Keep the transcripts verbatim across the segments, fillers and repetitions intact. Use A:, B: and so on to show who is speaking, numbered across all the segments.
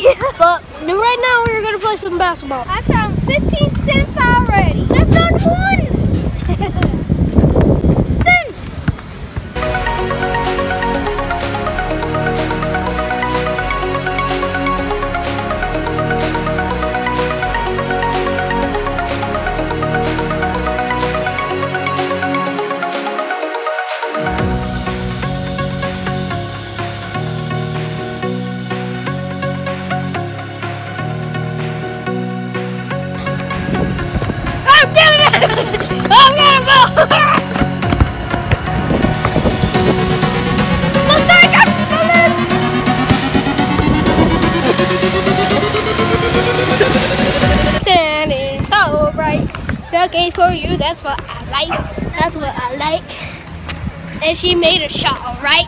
A: But right now we're gonna play some basketball.
B: I found fifteen cents already. I found one cent.
A: Standing so bright, looking for you. That's what I like. That's what I like. And she made a shot, all right.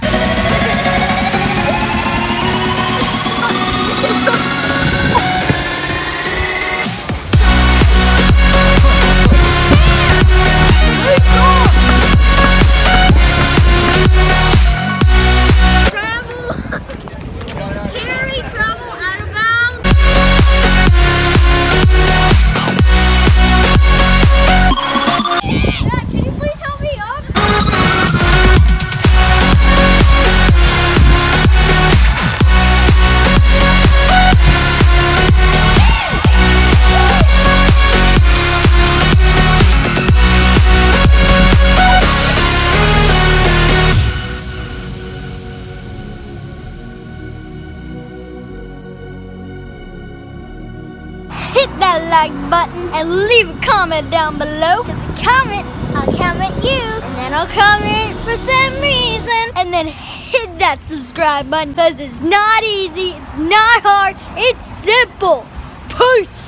B: Hit that like button and leave a comment down below. Cause a comment, I'll comment you. And then I'll comment for some reason. And then hit that subscribe button. Cause it's not easy, it's not hard, it's simple. Peace.